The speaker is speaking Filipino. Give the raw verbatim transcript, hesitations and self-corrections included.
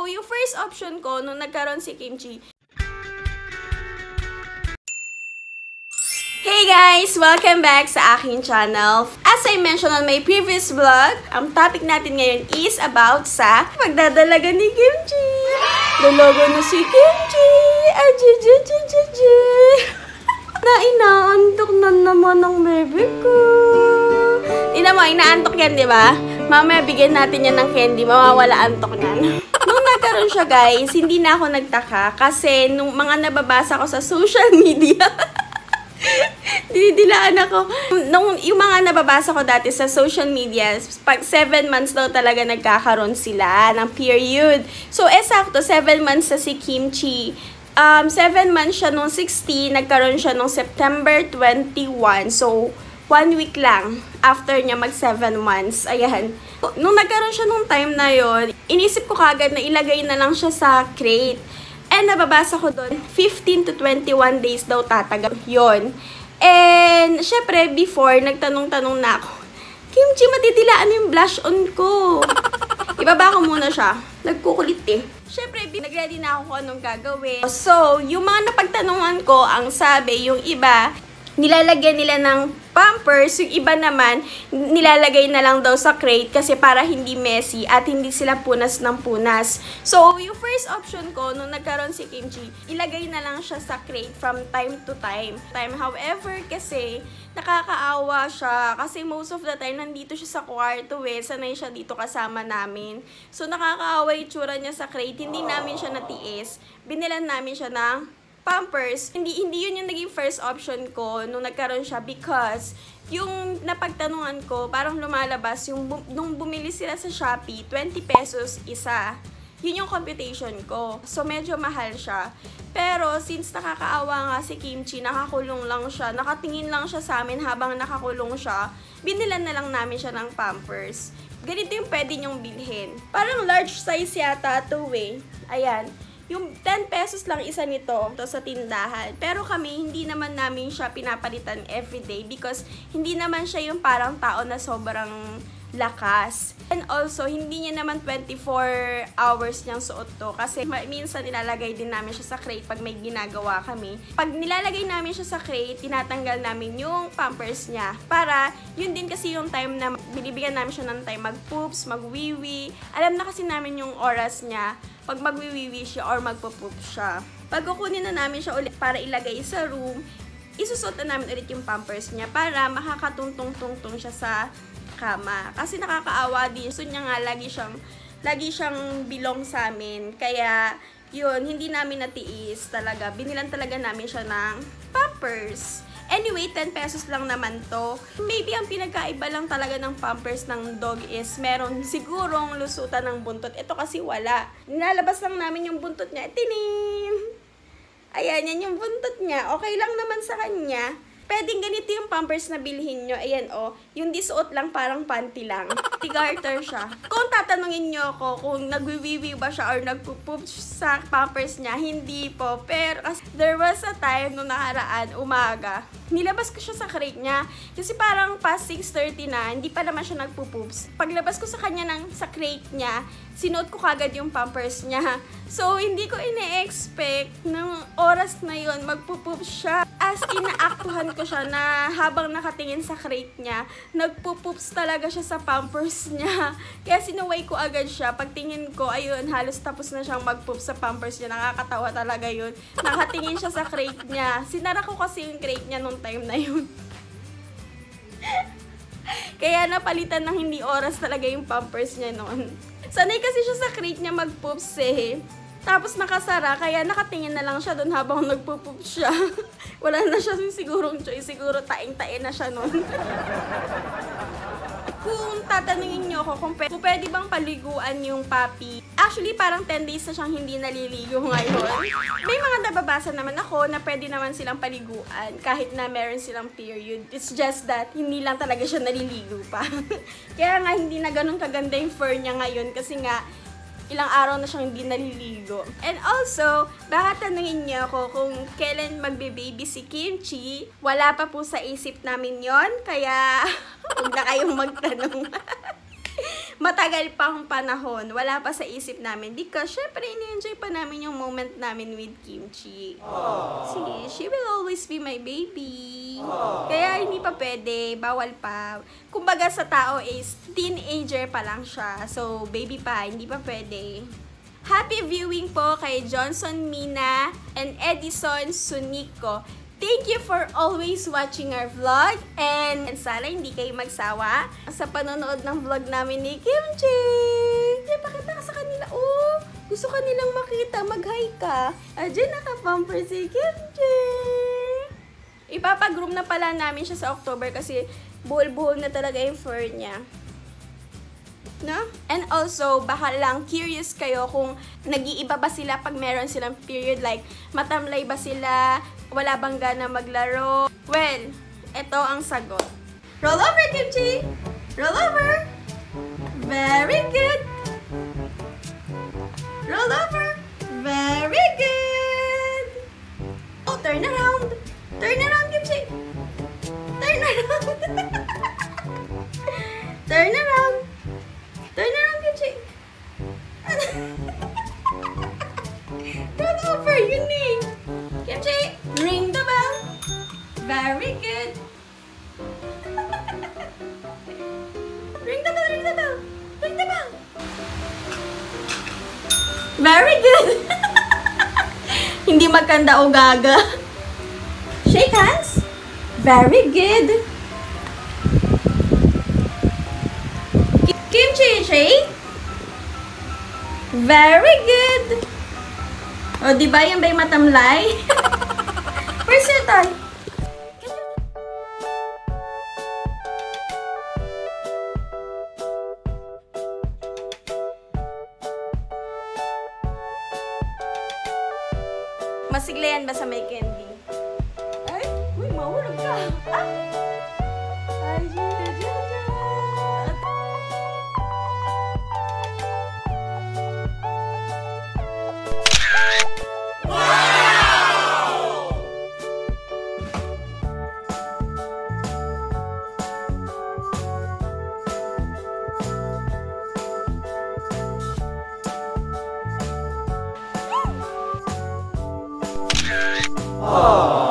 So, yung first option ko, nung nagkaroon si Kimchi, hey guys! Welcome back sa aking channel. As I mentioned on my previous vlog, ang topic natin ngayon is about sa pagdadalaga ni Kimchi. Dalaga na si Kimchi! Ajijijijiji! Na inaantok na naman ang bebe ko. Tingnan mo, inaantok yan, di ba? Mamaya bigyan natin yan ng candy, mawawala antok niyan. Nung nagkaroon siya guys, hindi na ako nagtaka kasi nung mga nababasa ko sa social media, dinidilaan ako. Nung, yung mga nababasa ko dati sa social media, pag seven months daw talaga nagkakaroon sila ng period. So, esakto, seven months sa si Kimchi. Um, seven months siya nung sixteen, nagkaroon siya nung September twenty-one. So, one week lang after niya mag seven months. Ayan. Nung nagkaroon siya nung time na yon, inisip ko kagad na ilagay na lang siya sa crate. And nababasa ko doon, fifteen to twenty-one days daw tatagal yon. And, syempre, before, nagtanong-tanong na ako, Kimchi, matidilaan yung blush on ko. Ibaba ko muna siya. Nagkukulit eh. Syempre, nag-ready na ako kung anong gagawin. So, yung mga napagtanungan ko, ang sabi, yung iba, nilalagyan nila ng pampers, yung iba naman, nilalagay na lang daw sa crate kasi para hindi messy at hindi sila punas ng punas. So, yung first option ko, nung nagkaroon si Kimchi, ilagay na lang siya sa crate from time to time. time. However, kasi, nakakaawa siya kasi most of the time, nandito siya sa kwarto eh, sanay siya dito kasama namin. So, nakakaawa yung tsura niya sa crate, hindi namin siya natiis. Binilan namin siya ng Pampers, hindi hindi yun yung naging first option ko nung nagkaroon siya because yung napagtanungan ko, parang lumalabas, yung bu nung bumili sila sa Shopee, twenty pesos isa. Yun yung computation ko. So, medyo mahal siya. Pero, since nakakaawa nga si Kimchi, nakakulong lang siya, nakatingin lang siya sa amin habang nakakulong siya, binilan na lang namin siya ng Pampers. Ganito yung pwede nyong bilhin. Parang large size yata ito eh. Ayan. Yung ten pesos lang isa nito to sa tindahan. Pero kami, hindi naman namin siya pinapalitan everyday because hindi naman siya yung parang tao na sobrang lakas. And also, hindi niya naman twenty-four hours niyang suot to kasi minsan nilalagay din namin siya sa crate pag may ginagawa kami. Pag nilalagay namin siya sa crate, tinatanggal namin yung pampers niya para yun din kasi yung time na binibigyan namin siya ng time mag-poops, mag-wiwi. Alam na kasi namin yung oras niya pag magwiwiwi siya or magpo-poop siya. Pag kukunin na namin siya ulit para ilagay sa room, isusot na namin ulit yung pampers niya para makakatungtong-tungtong siya sa kama. Kasi nakakaawa din. So niya nga, lagi siyang, lagi siyang bilong sa amin. Kaya, yun, hindi namin natiis talaga. Binilan talaga namin siya ng pampers. Anyway, ten pesos lang naman to. Maybe ang pinagkaiba lang talaga ng pampers ng dog is meron sigurong lusutan ng buntot. Ito kasi wala. Nilalabas lang namin yung buntot niya. Tinim! Ayan, yan yung buntot niya. Okay lang naman sa kanya. Pwedeng ganito yung pampers na bilhin nyo. Ayan o, oh, yung disuot lang parang panty lang. Tigarter siya. Kung tatanungin nyo ako kung nagwiwiwi ba siya or nagpupoop sa pampers niya, hindi po. Pero there was a time nung nakaraan, umaga, nilabas ko siya sa crate niya. Kasi parang past six thirty na, hindi pa naman siya nagpupoops. Paglabas ko sa kanya ng, sa crate niya, sinuot ko kagad yung pampers niya. So, hindi ko ine-expect ng oras na yun, magpupoop siya. As inaaktuhan ko siya na habang nakatingin sa crate niya, nagpupoops talaga siya sa pampers niya. Kaya sinuway ko agad siya. Pagtingin ko, ayun, halos tapos na siyang magpoop sa pampers niya. Nakakatawa talaga yun. Nakatingin siya sa crate niya. Sinara ko kasi yung crate niya nung time na yun. Kaya napalitan ng hindi oras talaga yung pampers niya noon. Sanay kasi siya sa crate niya mag-poops eh. Tapos nakasara, kaya nakatingin na lang siya doon habang nagpo-poop siya. Wala na siya sigurong choice, siguro taing-tain na siya noon. Kung tatanungin niyo ako kung, kung pwede bang paliguan yung puppy, actually parang ten days na siyang hindi naliligo ngayon. May mga nababasa naman ako na pwede naman silang paliguan kahit na meron silang period. It's just that hindi lang talaga siya naliligo pa. Kaya nga hindi na ganun kaganda yung fur niya ngayon kasi nga ilang araw na siyang hindi naliligo. And also, baka tanungin niyo ako kung kailan magbe-baby si Kimchi. Wala pa po sa isip namin yon, kaya huwag na kayong magtanong. matagal pang panahon. Wala pa sa isip namin. Because, syempre, ini-enjoy pa namin yung moment namin with Kimchi. See, she will always be my baby. Aww. Kaya hindi pa pwede. Bawal pa. Kumbaga sa tao is teenager pa lang siya. So, baby pa. Hindi pa pwede. Happy viewing po kay Johnson Mina and Edison Sunico. Thank you for always watching our vlog and sana hindi kayo magsawa sa panonood ng vlog namin ni Kimchi. Diyan, pakita ka sa kanila. Oh, gusto ka nilang makita. Mag-hi ka. Diyan, naka-pamper si Kimchi. Ipapagroom na pala namin siya sa October kasi buhol-buhol na talaga yung fur niya. No? And also, baka lang curious kayo kung nag-iiba ba sila pag meron silang period, like matamlay ba sila, wala bang gana maglaro. Well, ito ang sagot. Roll over, Kimchi! Roll over! Very good! Roll over! Very good! Oh, turn around! Turn around, Kimchi! Turn around! Turn around! Turn around, Kimchi! Roll over, you need! Kimchi! Ring the bell! Very good! Ring the bell, ring the bell! Ring the bell! Very good! Hindi magkanda o gaga. Shake hands! Very good! Kimchi, shake. Very good. O, di ba yung bay matamlay? Where's your toy? Masiglayan ba sa may candy? Ay, uy, mahulog ka. Ah! Ay, Aww.